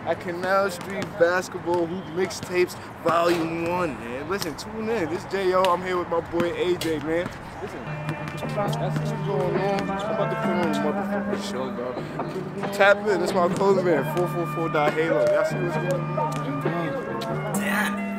at Canal Street Basketball Hoop Mixtapes Volume 1, man. Listen, tune in. This is J.O. I'm here with my boy AJ, man. Listen, that's what's going on. I'm about to put on a motherfucking show, dog. Tap in. That's my clothing man. 444.halo. Y'all see what's going on? Damn.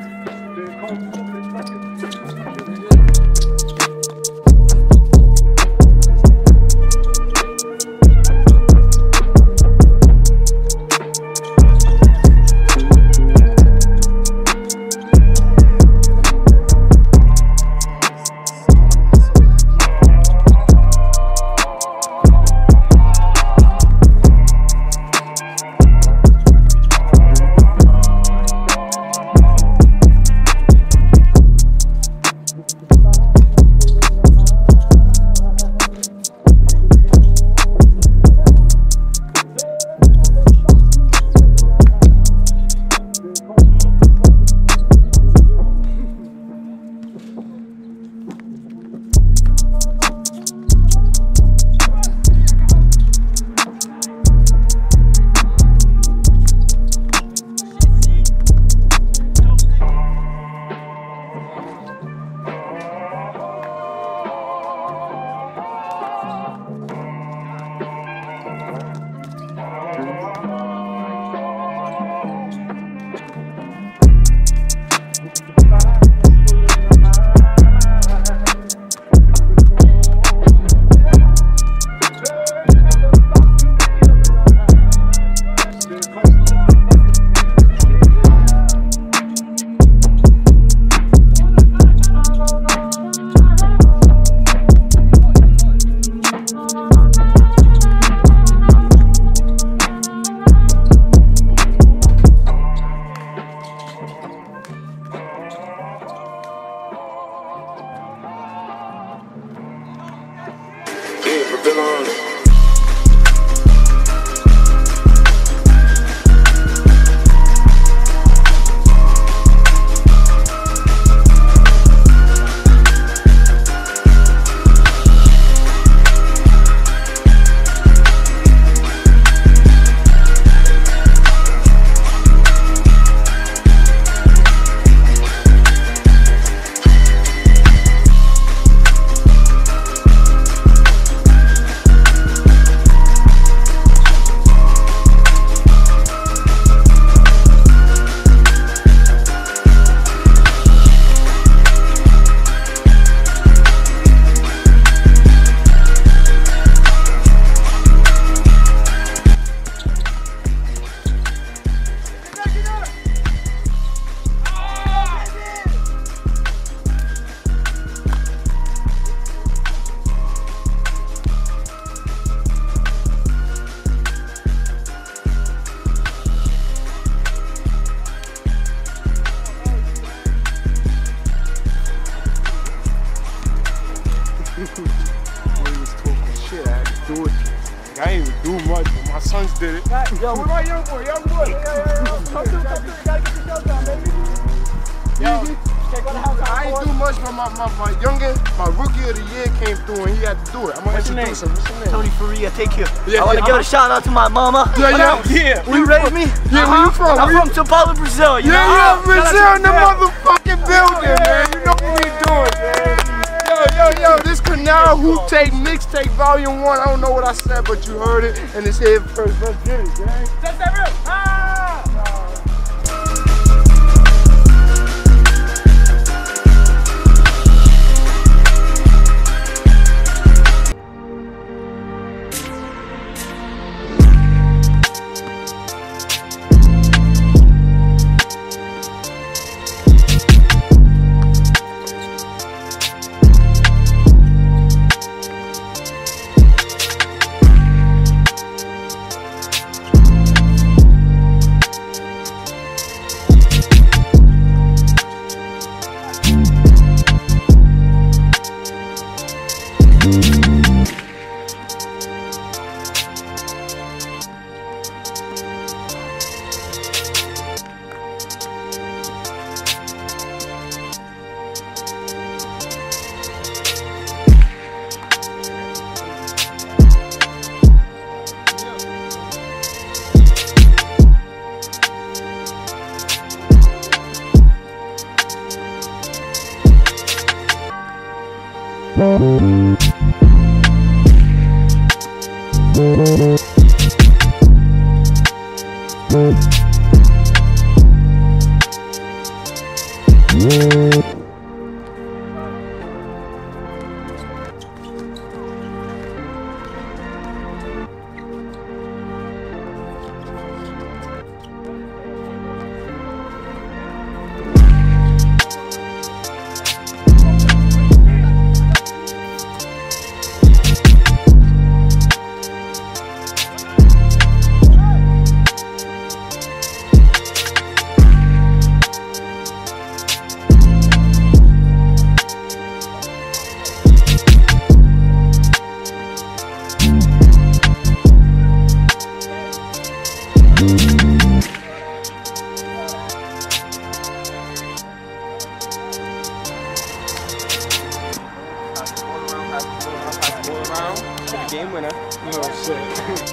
I ain't even do much, but my sons did it. Yo, where my young boy? Young boy. Come through. You gotta get your show down, baby. Yo, I ain't do much, but my rookie of the year came through and he had to do it. I'm gonna introduce him. What's your name? Tony Faria, take care. I want to give a shout out to my mama. Yeah. Will you raise me? Yeah, where you from? I'm from Sao Paulo, Brazil. You know? Yeah, Brazil in the motherfucking building, man. You know what we doing, man. Yo, this Canal Hoop Tape Mixtape Volume 1. I don't know what I said, but you heard it, and it's here first. Let's get it, gang. That's that real. Game winner. Oh shit.